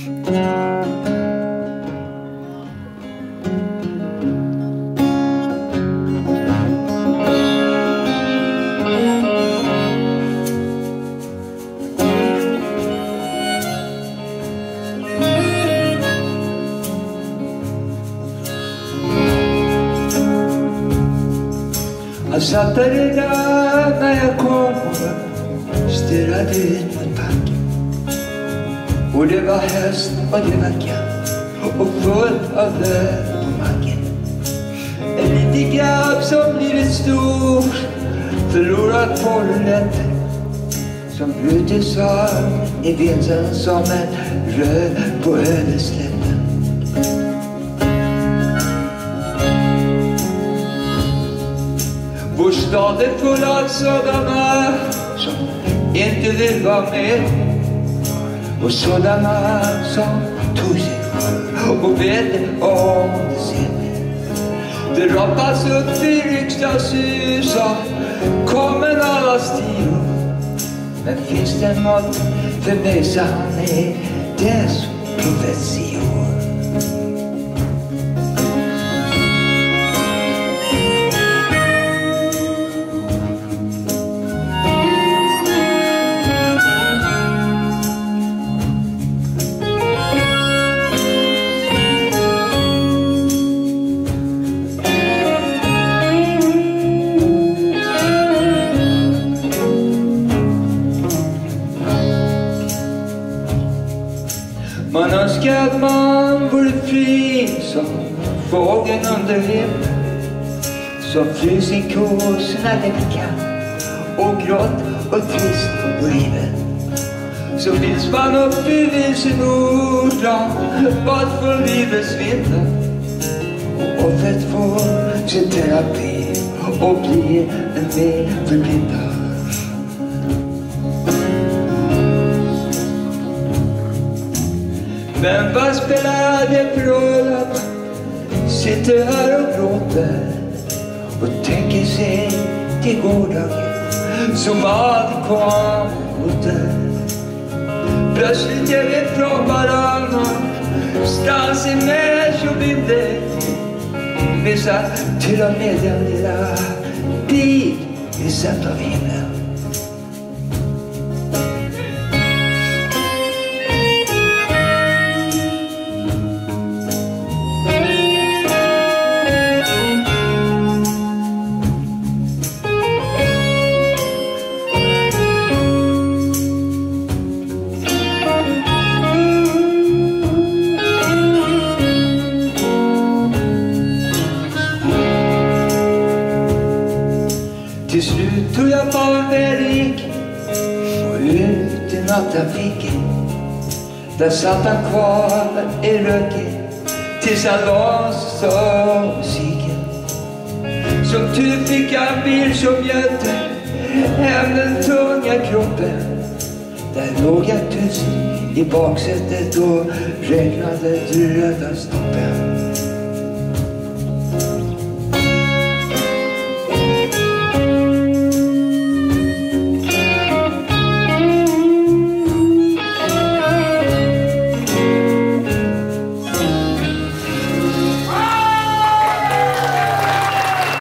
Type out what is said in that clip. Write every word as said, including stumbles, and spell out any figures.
Jag satt där redan när jag kom och stirrade ut mot backen. Och det var höst och det var kallt och fullt av löv på marken. En liten grabb som blivit stor, förlorat på ruletter, som brutits av i vinden som en röd på ödeslätten. Vår stad är full av sådana som inte vill vara med, och sådana som tog sig och vet om det ser med. Det rapas upp i riksdagshus och kommer alla stil. Men finns det något för mig så han är dess profetior. Man önskar att man vore fri som fågeln under himlen, som flyr sin kurs när den kan, och grått och trist och riven. Så finns man upp i vilsen ordran, vad för livets vinter, och offret får sin terapi och blir en mer förblindad. Men vad spelar det för roll att man sitter här och gråter och tänker sig till gårdagen som aldrig kom åter. Plötsligt är vi från varandra, stans i människobilder. Missar till och med den lilla bit vi sätter av himlen. Till slut tog jag barnväg och ut i nattafiken. Där satt han kvar i röken tills han loss av musiken. Som tur fick jag en bil som götte hem den tunga kroppen. Där låg jag tyst i baksätet och räknade röda stoppen.